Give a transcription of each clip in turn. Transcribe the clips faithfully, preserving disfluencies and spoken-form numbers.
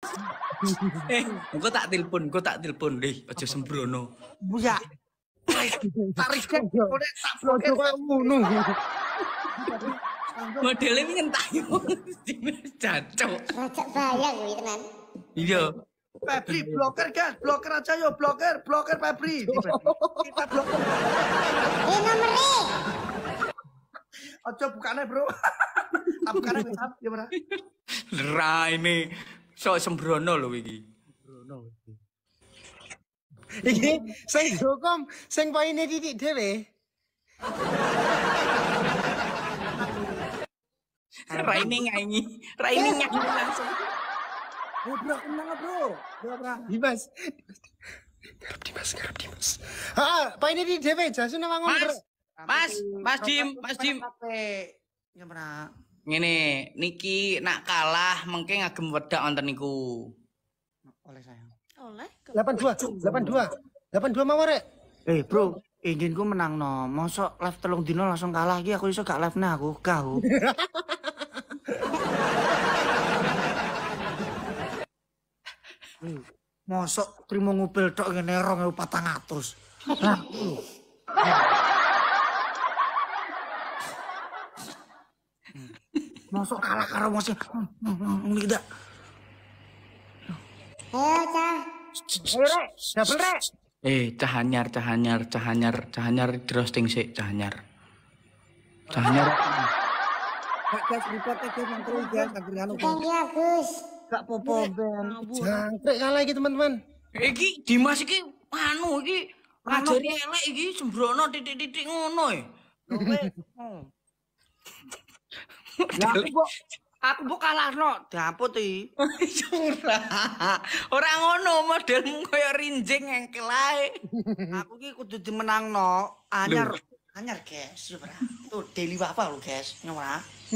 Eh, engko tak telepon, engko tak telepon deh, aja sembrono. Buya. Tarik kan, udah tak blokir kok ngono. Modelnya nyentak yo. Cacok. Rajak bahaya kuwi tenan. Iya. Febri, blokir guys, blokir aja yo, blokir, blokir Febri. Kita blokir. Eh nomere. Ojo bukane bro. Tak bukane bisa, ya bro. Ra ini sok sembrono lho iki. Iki sing dokom sing poine titik dhewe. Ra ini nyanyi, ra ini nyanyi langsung. Eh bro, tenang bro. Ya bro. Dimas. Garap Dimas, garap Dimas. Ah, poine titik dhewe jasu nang ngono. Mas, Mas, Mas Dim, Mas Dim. Ya bro. Ngene, niki nak kalah mengke ngagem wedak wonten niku. Oleh sayang. Oleh. delapan dua, delapan dua. delapan dua mau rek. Eh bro, ingin ku menang no. Mosok live telung dino langsung kalah iki aku iso gak live nah aku kau. Mosok trimo ngupil tok ngene rong ewu patang atus. Lah. Mosok kalah karo mosok. Ngene tidak. Ayo cah. Ayo rek, double rek. Eh, cahanyar, cahanyar, cahanyar, cahanyar di roasting sik, cahanyar. Cahanyar. Gak guys report guys yang terus guys akhir anu. Thank you Agus. Gak popo ben. Jangkrik kalah iki teman-teman. Iki Dimas iki anu iki ngajari elek iki sembrono titik-titik ngono e. Lah aku kok aku kok kalahno diamput iki. Ora ngono modelmu koyo rinjing engkel ae. Aku ki kudu dimenangno. Anyar anyar guys, ya ora. Tuh daily apa lo guys, ya ora.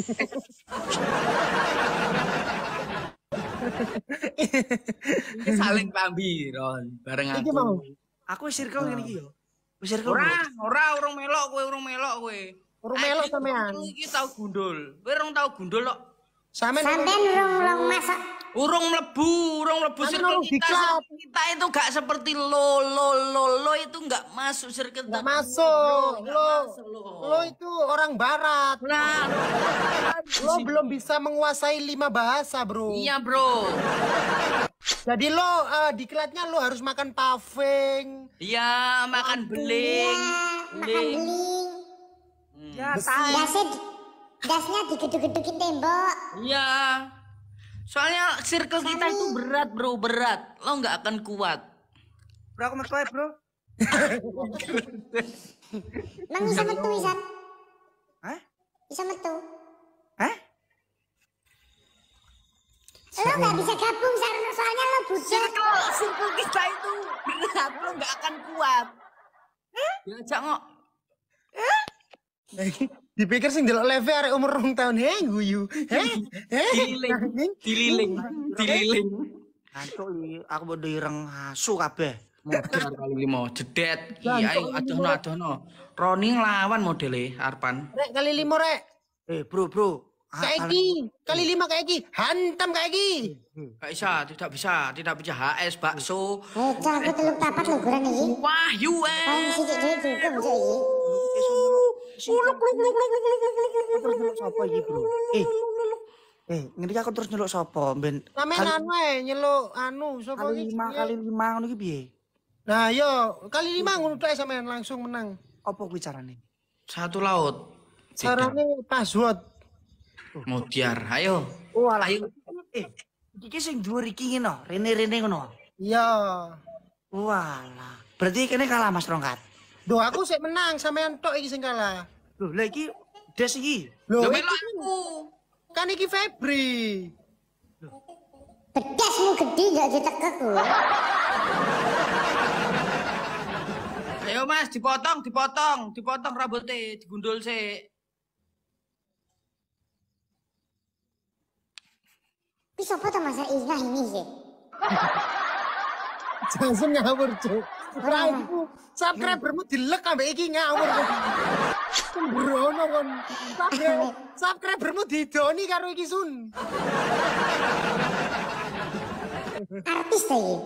Iki saling pambiron bareng Iki aku. mau. Aku circle ngene iki yo. Wis circle. Ora, ora urung melok kowe, urung melok kowe. Urung melok sampean. Iki tau gundul. Kowe urung tau gundul kok. Sampean Sampean rong rong masuk. Urung mlebu, urung mlebu Anu circle urung kita. diklat. Kita itu gak seperti lo lo lo lo itu gak masuk circle kita. Nggak masuk. Nggak Lo, masuk, lo. lo itu orang barat. Nah, Lo belum bisa menguasai lima bahasa, bro. iya bro. Jadi lo uh, diklatnya lo harus makan paving. Iya, makan beling. Ya, makan beling. Ya, Dasnya dasnya digeduk-gedukin tembok. Iya. Soalnya circle kita itu berat bro, berat. Lo nggak akan kuat. bro aku metu ae, bro. Mang bisa metu Isan. Hah? Bisa metu. Hah? Lo nggak bisa gabung Sarno, soalnya lo butuh. Circle, circle kita itu berat. Lo nggak akan kuat. Ya, jangan. Dipikir sing delok live arek umur rong tahun. Heh, guyu. Heh. Heh. Dililing, dililing, dililing. Antuk iki aku bodo ireng asu kabeh. Model kali lima, jedet. Iya, ayo adono adono. Roni nglawan modele Arpan. Rek kali lima rek. Eh, bro, bro. Kayak kali lima kayak iki. Hantam kayak iki. Gak bisa, tidak bisa, tidak bisa H S bakso. Eh cah aku teluk tapat lo guran iki. Wahyu Paling eh. sidik dhewe juga bisa iki. Uluk uluk uluk uluk uluk uluk Terus nyeluk sapa iki, bro? Eh. Eh, ngerti aku terus nyeluk sapa? Ben Sampeyan anu ae nyeluk anu sapa kali iki? lima kali lima ngono iki piye? Nah, yo kali lima ngono tok sampeyan langsung menang. Apa kuwi carane? Satu laut. Carane password. Mutiar, ayo. Oh, alah. Ayo. Eh, iki sing dhuwur iki ngono, rene-rene ngono. Iya. Walah. Berarti kene kalah Mas Rongkat. Duh, aku sik menang sampeyan tok iki sing kalah. Loh, lah iki des iki. Loh, Yo iki melok aku. kan iki Febri. Bedasmu gede gak ditekek lo. Ayo Mas, dipotong, dipotong, dipotong rambutnya, digundul sih. Tapi siapa tuh masa Isna ini sih? Jangan ngawur, Cuk. Ora iku subscribermu dilek ambek iki ngawur. Sembrono kon. Subscribermu didoni karo iki Sun. Artis ta iki.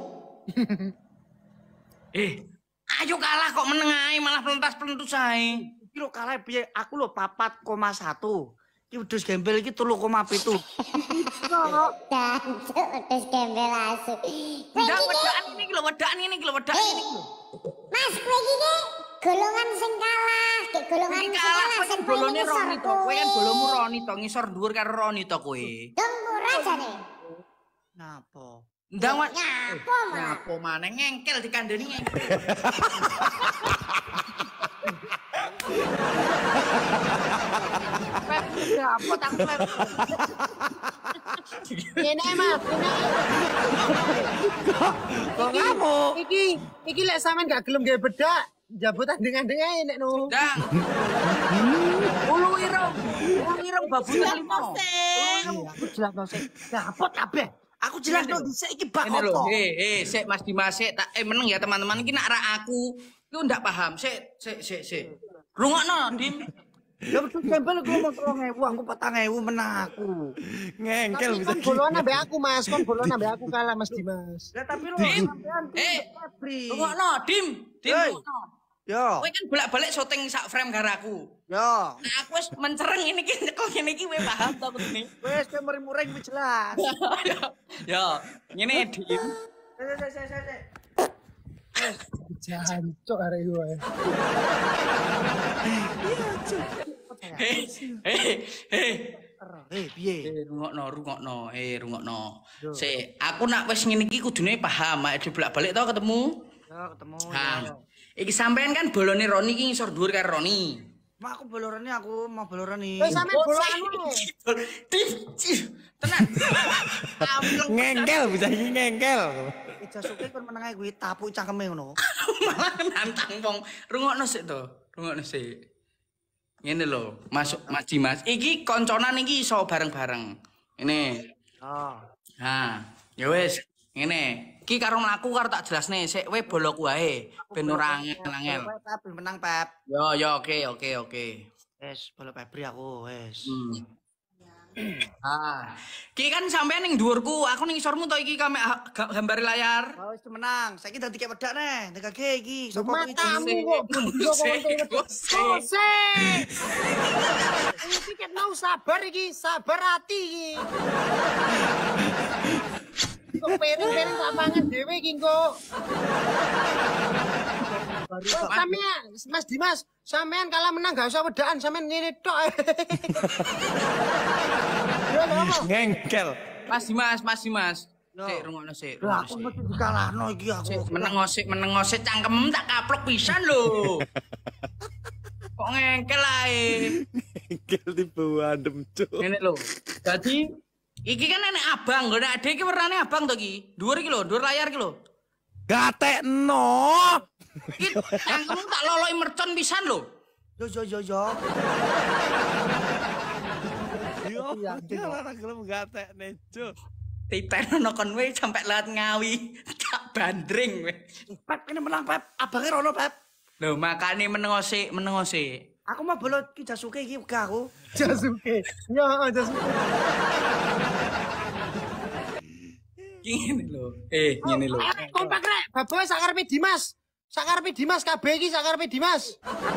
Eh, ayo kalah kok meneng ae malah pelentas-pelentus ae. Iki lho kalah piye? Aku lho papat koma satu. Iki wedhus gembel iki telu koma pitu. Dancuk wis gembel asu. Ndak wedakan ini iki lho, wedakan ini iki lho, wedakan ini iki lho. Mas kowe iki ki golongan sing kalah, ki golongan Iki sing kalah kalah kowe kan sing bolone ngisor Roni to. Kowe kan bolomu Roni to, ngisor dhuwur karo Roni to kowe. Dong ora jane. Napa? Ndang Wan. Nyapa malah. Nyapo maneh ngengkel dikandani ngengkel. Apa tak Pep? Ngene Mas, ngene. Kok kamu? Iki iki lek sampean gak gelem gawe bedak, njabut tanding-tanding ae nek no. Ndang. Ulu ireng. Ulu ireng babutan limo. Aku jelakno sik. Dapet kabeh. Aku jelakno dhisik iki bak Ini loh, apa? eh, eh, sik Mas Dimas, sik tak eh meneng ya teman-teman iki nak ra aku. Iku ndak paham. Sik, sik, sik, sik. Rungokno, Dim. Ya wedhus gembel iku ngomong telung ewu, aku patang ewu menang aku. Ngengkel Tapi bisa kon boloan ambek aku Mas, kon boloan ambek aku kalah Mas Dimas. Ya tapi lho Dim. sampean Eh, Febri. rungokno, Dim. Dim. Hei. Rungokno. Yo, Kowe kan bolak-balik syuting sak frame karo aku. yo. Nah, aku wis mencereng ini ki kok ngene iki kowe paham to kudune. Wes ke muring-muring wis jelas. Yo, yo, ngene Dim. Sik sik sik sik, sik. Jancuk arek iku ae. Hei, hei, hei. Eh, piye? Eh, rungokno, rungokno, eh, rungokno. Sik, aku nak wis ngene iki kudune paham, mek dibolak-balik to ketemu. Yo ketemu. Nah, iki sampean kan bolone Roni iki ngisor dhuwur karo Roni. Mak aku bolorane aku mau bolorane. Wes sampean boloan anu. Dim, tenan. ngengkel bisa iki ngengkel. Ija suke kon meneng ae kuwi tapuk cangkeme ngono. Malah nantang wong. Rungokno sik to, rungokno sik. Ngene lho, masuk Mas Dimas. Iki konconan iki iso bareng-bareng. Ini. Oh. Nah, ya wis, ngene. Iki karo mlaku karo tak jelasne, sik kowe bolok wae ben ora angel-angel. Pep menang Pep. Yo yo oke oke oke. Wes bolok Febri aku wes. Hmm. Ah, iki kan sampean ning dhuwurku, aku ning ngisormu to iki kame gambar layar. Oh wis menang. Saiki dadi kek wedak neh. Dekake iki. Sopo kuwi? Matamu kok bundok kok Kose. Iki ket mau sabar iki, sabar hati iki. Kok piring-piring tak pangan dhewe iki kok. Kok sampean Mas Dimas, sampean kalah menang gak usah wedakan, sampean ngene tok. Yo lho. Ngengkel. Mas Dimas, Mas Dimas. Yo. Sik rungokno sik. Lah rungokno aku sik. mesti dikalahno iki aku. Sik menengo sik menengo sik cangkemmu tak kaplok pisan lho. Kok ngengkel ae. Ngengkel di bawah adem cuk. Ngene lho. Dadi iki kan enek abang, lho nek adek iki warnane abang to iki. Dhuwur iki lho, dhuwur layar iki lho. Gatekno. Iki cangkemmu tak loloki mercon pisan lho. Yo yo yo yo. Yo, jalan gelem gatekne cuk. Titenono kon kowe sampe lewat Ngawi. Tak bandring kowe. Pep kene menang Pep. Abange rono Pep. Lho makane menengo sik, menengo sik. Aku mau bolot ki Jasuke iki wegah aku. Jasuke. Yo Jasuke. Iki ngene lho. Eh, ngene lho. Kompak rek, baboe sak karepe Dimas. Sak karepe Dimas kabeh iki sak karepe Dimas.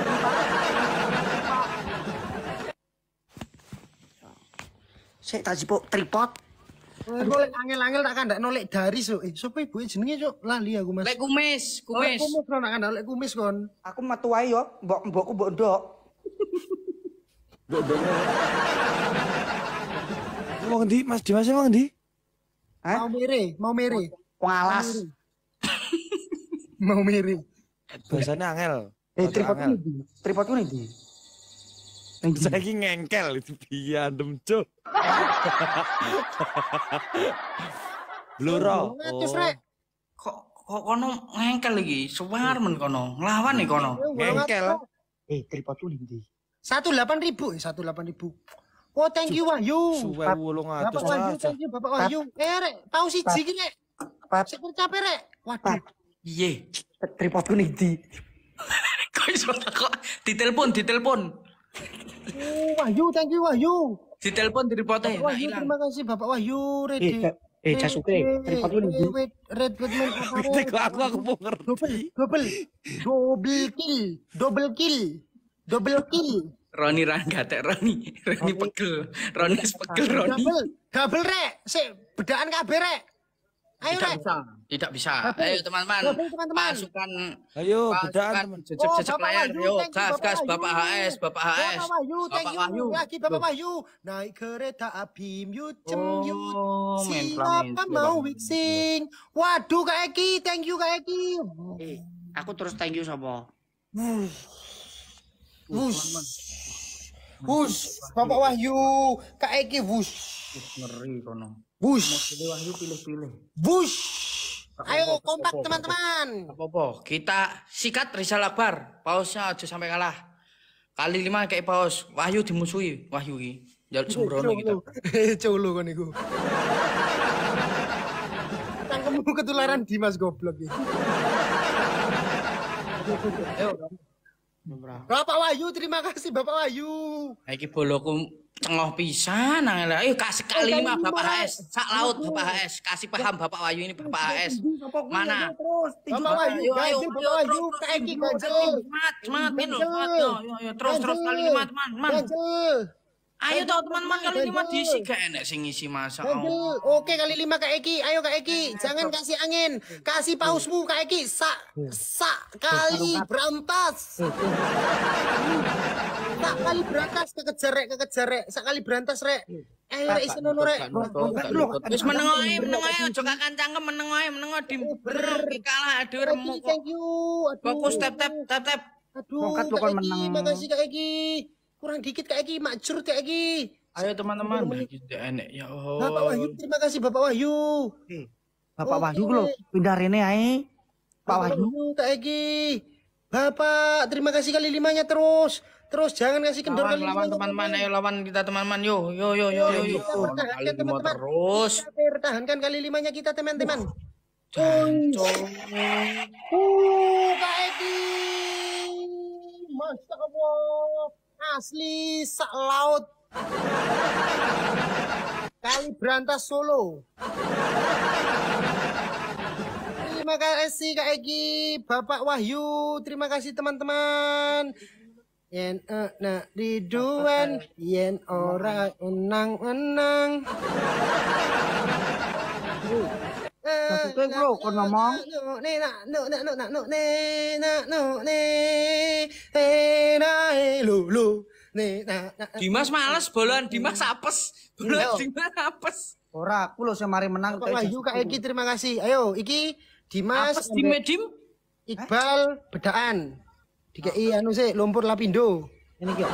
Sik tak jipuk tripod. Golek angel-angel tak kandakno lek dari so. Eh, sapa ibuke jenenge cuk? Lali aku Mas. Lek kumis, Lek kumis. kumis kon tak kandakno lek kumis kon. Aku metu wae yo, mbok mbokku mbok ndok. Wong ndi Mas Dimas emang ndi? Hah? Mau mere, mau mere. Wong alas. Mau mere. Bahasane angel. Eh Bahasa tripodku angel. ndi? Tripodku ndi? Saiki ngengkel itu piye adem cuk. Bluro. Ngatus rek. Kok kok kono ngengkel iki? Suwar men kono. Nglawan nih kono. Ngengkel. Eh tripodku ndi? satu delapan ribu, eh satu delapan ribu. Oh, thank you Wahyu. Suwe wolung Bapak atus Wahyu, aja. thank you Bapak Wahyu. Eh rek, tau siji iki rek. Pep, Sik capek rek. Waduh. Piye? tripodku ndi? Kok iso kok ditelepon, ditelepon. Oh, Wahyu, thank you Wahyu. Ditelepon diripote. Bapak Wahyu, terima kasih Bapak Wahyu, Eh, Rede. Pep, Eh, Jasuke, tripod lu di. Red Goodman apa? Tek aku aku mau ngerti. Double, double kill, double kill, double kill. Roni Ranggatek Roni, Roni pegel, Roni pegel Roni. Double, double rek, sik bedaan kabeh rek. Ayo Tidak rek. bisa, tidak bisa. Ayo teman-teman, Double, teman-teman. pasukan Ayo, pasukan bedaan. jejak-jejak Bapak layar. Wahyu, Yo, thank you, gas, Bapak gas, Wahyu. Bapak H S, Bapak H S. Bapak Wahyu, thank Bapak you. Wahyu. Lagi Bapak Wahyu. Naik kereta api, yut cem yut. Oh, main Siapa flamenco, mau Bang. mixing? Waduh Kak Eki, thank you Kak Eki. Eh, aku terus thank you sapa? Wush. Wush, Bapak Wahyu, Kak Eki wush. Ngeri kono. Wush. Wahyu pilih-pilih. Wush. Ayo Apa-apa, kompak apa-apa. teman-teman. Apa-apa, kita sikat Rizal Akbar. Pausnya aja sampai kalah. Kali lima kayak paus. Wahyu dimusuhi. Wahyu iki. Jaluk sembrono kita. Colo kan iku. Cangkemmu ketularan Dimas goblok iki. Ayo. Bapak Wahyu, terima kasih Bapak Wahyu. Iki boloku cengoh pisan angel. Ayo kasih kali Eh, lima kali Bapak lima. H S. Sak laut Bapak H S. Kasih paham Bapak Wahyu ini Bapak H S. Mana? Terus, Bapak Wahyu, Ayo, ayo, ganjil, Bapak ayo, Wahyu, terus, Kak terus, Eki terus, ganjil. Semangat, semangat, Min, semangat. Yo, yo, yo, terus, terus kali lima teman, teman. Ganjil. Ayo toh teman-teman kali lima Ganjil. diisi gak enak sing ngisi masa. Ganjil. Oke kali lima Kak Eki. Ayo Kak Eki, jangan kasih angin. Kasih pausmu Kak Eki. Sak sak kali berantas. Sak kali berantas kekejar rek, kekejar rek. Sak kali berantas rek. Ayo rek isi nono rek. Wis meneng ae, meneng ae aja kakan cangkem meneng ae, meneng ae di kalah aduh remuk kok. Thank you. Aduh. Fokus tap tap tap tap. Aduh, Tongkat lu Kak kan Eki, menang. makasih Kak Eki. Kurang dikit Kak Eki, makjur Kak Eki. Ayo teman-teman, kita enak ya Bapak Wahyu, Allah. terima kasih Bapak Wahyu. Bapak Oke. Wahyu lho, pindah rene ae. Pak Bapak Wahyu. Wahyu, Kak Eki. Bapak, terima kasih kali limanya terus. Terus jangan kasih kendor Lawan, kali lawan lima, teman-teman, ayo lawan kita teman-teman, yo yo yo yo yo yo. Kita pertahankan, Kali lima teman-teman. terus. Kita pertahankan kali limanya kita teman-teman. Jancok. Uh, Kak Eki. Masya Allah. Asli sak laut. Kali berantas Solo. Terima kasih Kak Eki, Bapak Wahyu. Terima kasih teman-teman. Yen enak diduan, yen ora enang-enang. Jasuke bro, kon ngomong. Ne nak no nak no nak no ne nak no ne eh na eh lu lu ne na na. Dimas males bolan, Dimas apes. Bolan Iya. Dimas apes. Ora aku lho sing mari menang. Bapak Wahyu Kak Eki terima kasih. Ayo iki Dimas Apes di medim. Iqbal bedaan. Dikei anu sih lumpur lapindo. Ini ki.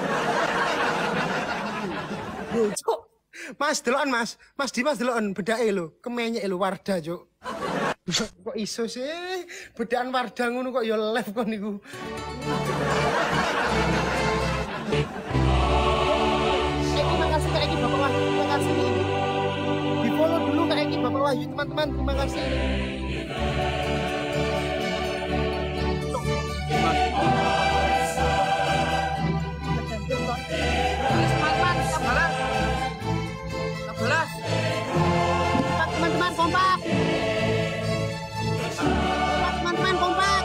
Yo, Cuk. Mas delokan Mas. Mas Dimas delokan bedake lho, kemenyek lho Wardah, Cuk. Kok iso sih bedaan Wardah ngono kok ya live kon niku. Terima kasih Kak Eki Bapak Wahyu, terima kasih. Di follow dulu Kak Eki Bapak Wahyu teman-teman, terima kasih. Balas teman-teman, kita balas. Kita balas. Kompak teman-teman, kompak. Kompak teman-teman, kompak.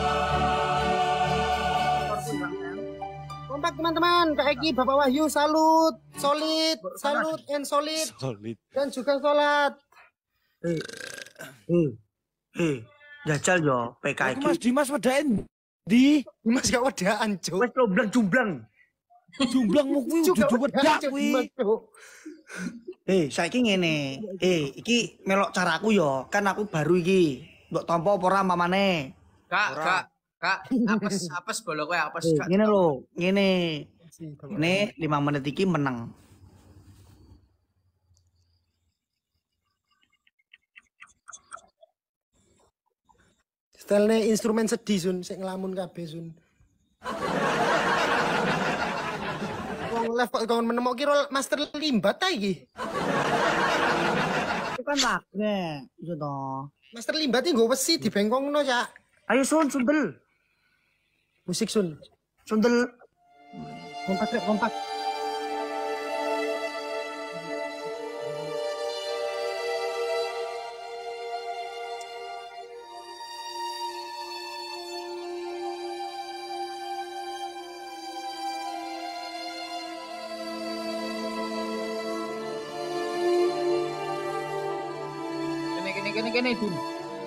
Kompak teman-teman, Kak Eki, Bapak Wahyu, salut, solid, salut, and solid, Solid. dan juga sholat. Eh. Eh. Eh. Jajal yo P K Aku Mas iki. Dimas wedain di Mas gak wedaan, Cuk. Wes jomblang-jomblang. jumblangmu kuwi Juga dudu wedak Cuk, kuwi. Mas, Cuk. Eh, saiki ngene. Eh, iki melok caraku yo. Kan aku baru iki. Mbok tampa apa ora mamane? Kak, kak, kak, apes, apes bolok kowe apes. Eh, Kak. ngene lho, ngene. Si, Bapak. Ini lima menit iki menang. Stylenya instrumen sedih, Sun. Sik ngelamun kabeh, Sun. Wong live kok kon menemok kira master limbat ta iki. Itu kan lagne, iya toh. Master limbat iki nggo wesi dibengkongno, Cak. Ayo Sun, sundel. Musik, Sun. Sundel. Kompak, Rek, kompak. kene kene Dun.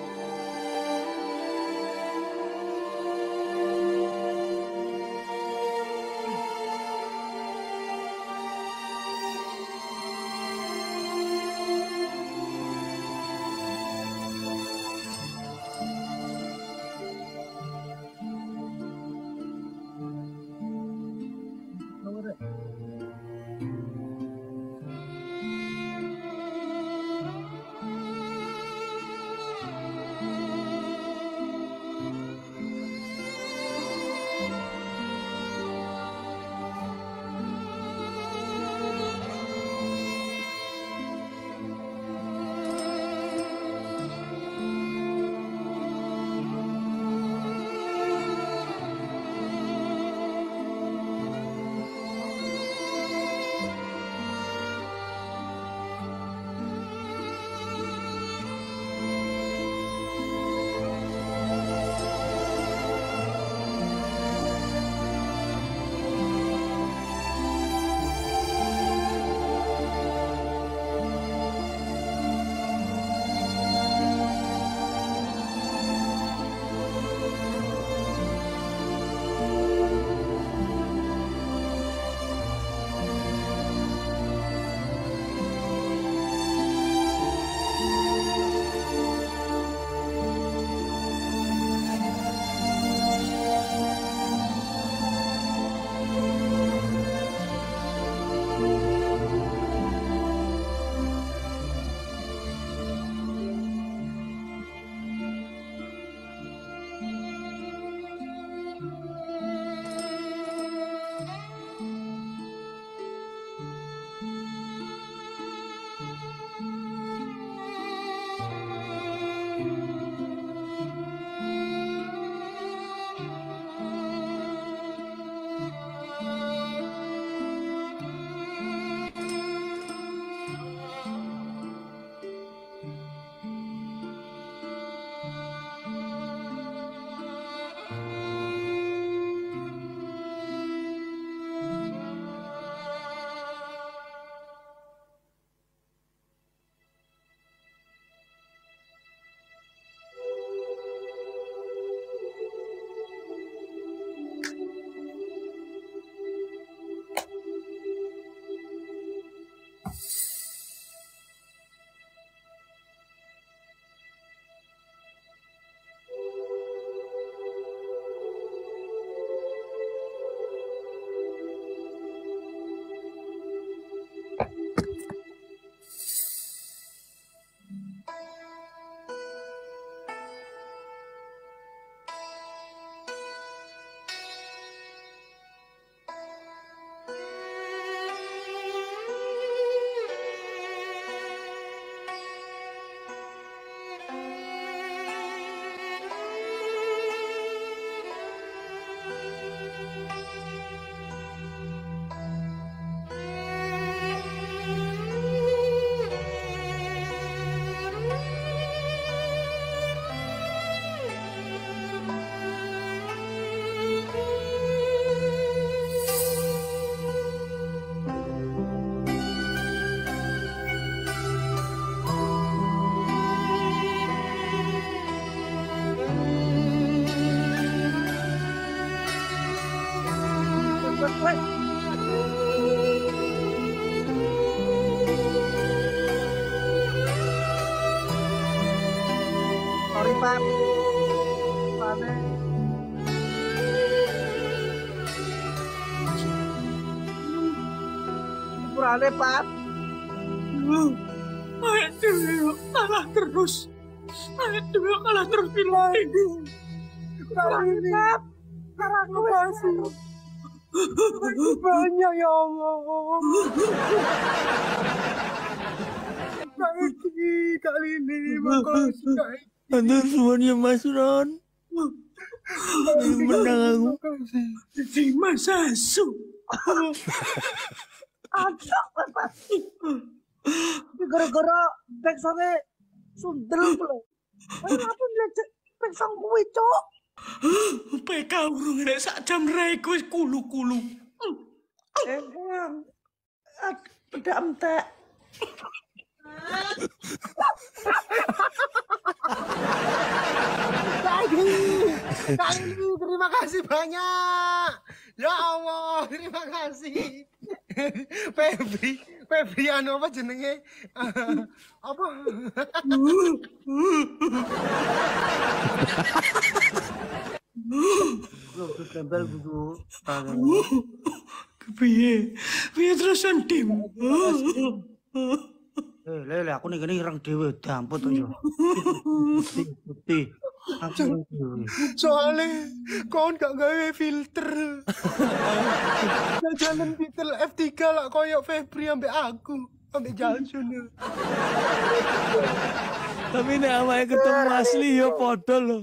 Sorry, Pak. Pane. Sepurane, Pak. Aduh, kalah terus. Aduh, kalah terus film ini. Kali ini. Aku kasih. Banyak ya Allah. Kali kali ini makasih. Anda semuanya Mas Ron. Menang aku. Si Mas Asu. Ada apa? Gara-gara backsongnya sundel pula. Kenapa belajar backsong kuwi, Cok? P K urung nek sak jam raiku wis kulu-kulu. Eh, bedam tak. Kak Ili, terima kasih banyak. Ya Allah, terima kasih. Febri, Febri anu apa jenenge? Uh, apa? Loh, gembel gitu. Piye? Piye terusan Dim? Eh, lele aku nih gini ireng dhewe damput to yo. Putih. Aku Soalnya kau gak gawe filter. Jalan filter F tiga lah koyok Febri ambek aku, ambek Jason. Tapi nek awake ketemu asli ya padha lho.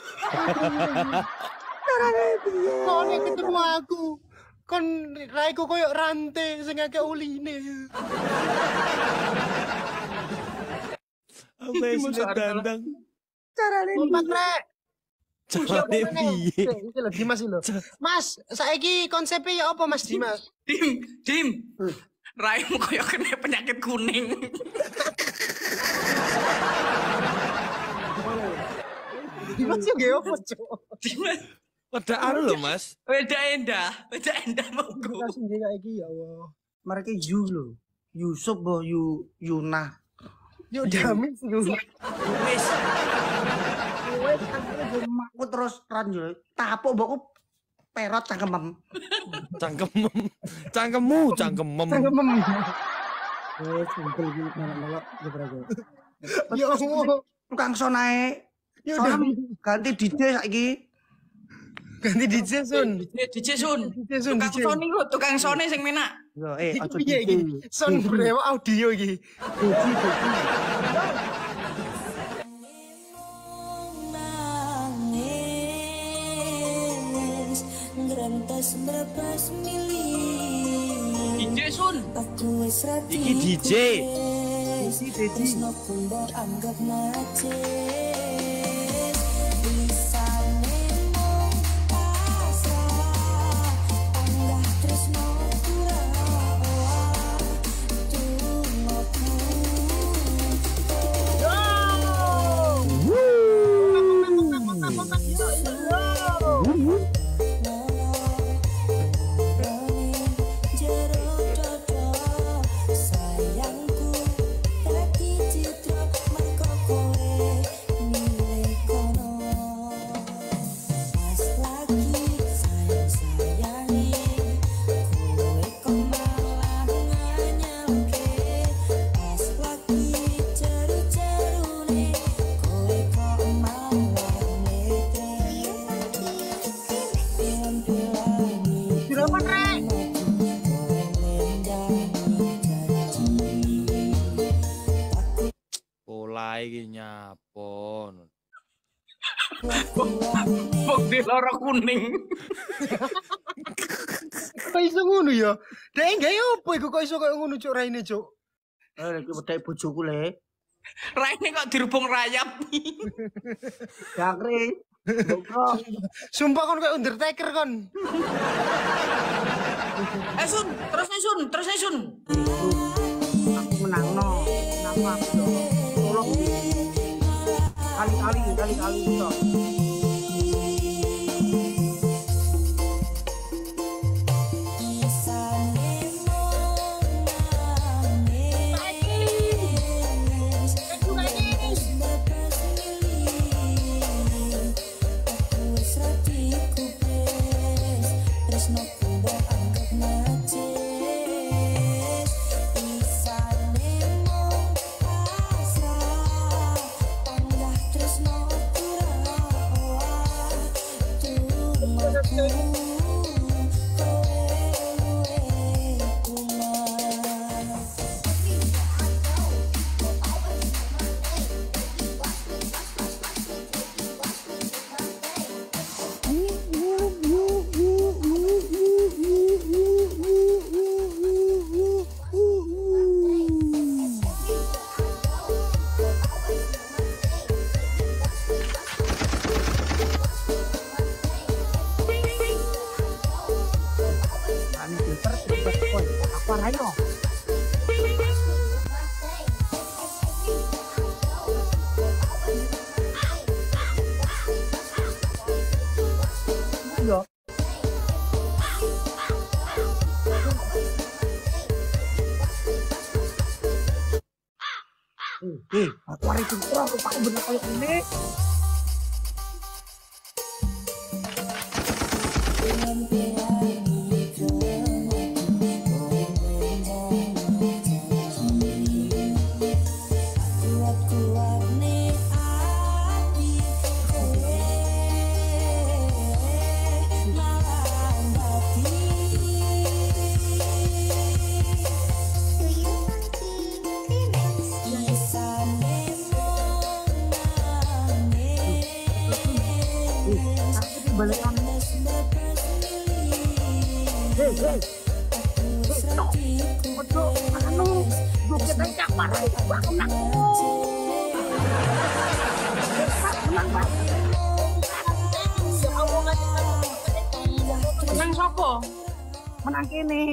Kau nek ketemu aku, kon raiku koyok rantai sing akeh uline. Apa sih dandang? carane Kompak rek. Carane piye? Iki lho Dimas iki lho. Mas, saiki konsepnya ya apa Mas Dimas? Dim, Dim. Raimu koyo kena penyakit kuning. Dimas yo nggih opo, Cuk? Dimas, Wedaan lho, Mas. beda endah, beda endah monggo. Kasih nggih kayak iki ya Allah. mereka Yu lho. Yusuf boh Yu Yuna. Yo damis yo. Wis. Kowe kan aku terus ran yo. Tapuk mbokku perot cangkemem. Cangkemem. Cangkemmu, cangkemem. Cangkemem. Wes kumpul iki melok-melok jebrak. Ya Allah. Tukang sonae. Yo Soalnya ganti D J saiki. ganti D J Sun. D J Sun. D J Sun Tukang D J. Sony kok, tukang Sony sing menak. Yo eh aja Piye D J. iki? Son brewa audio iki. Ngerantas berpas milih D J Sun. aku wis ra Iki D J. Tresno pun mbok anggap nacis bisane mung pasrah anggah tresno kurang tunggu sayangku dadi citra merko kowe milih kono pas lagi sayang-sayangi kowe kok malah nganyelke pas lagi ceru-cerune kowe kok malah ngete pilan-pilani Dirapat rek. Pola iki nyapon. Bok di loro kuning. Kok iso ngono ya? Dek gawe opo iku kok iso koyo ngono Cuk raine Cuk? Eh iki wedake bojoku le. Raine kok dirubung rayap. Jakri. Bokro. Sumpah kon koyo Undertaker kon. Eh Sun, terus nih Sun, terus nih Sun. Aku menangno. Menangno aku yo. Tolong kali-kali kali-kali to. yo. Eh, eh, aku hari itu kurang aku pakai bener kayak ini. Balik kan. Hei, hei. Ojo, anu, joget ae cak parah aku menang. Menang, Pak. Menang sopo? Menang kene.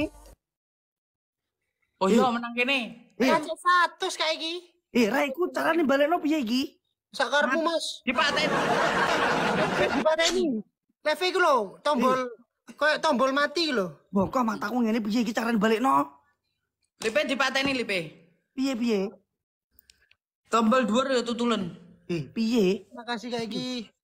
Oh iya menang kene. Eh, Kace satu kayak iki. eh, Raiku carane balekno piye iki? Sakarmu, Mas. Dipaten. Dipateni. Leve iku lho, tombol koyo tombol mati lho. Bongko mataku ngene piye iki carane balekno? Lipe dipateni lipe. Piye piye? Tombol dhuwur ya tutulen. Eh, piye? Makasih kayak iki.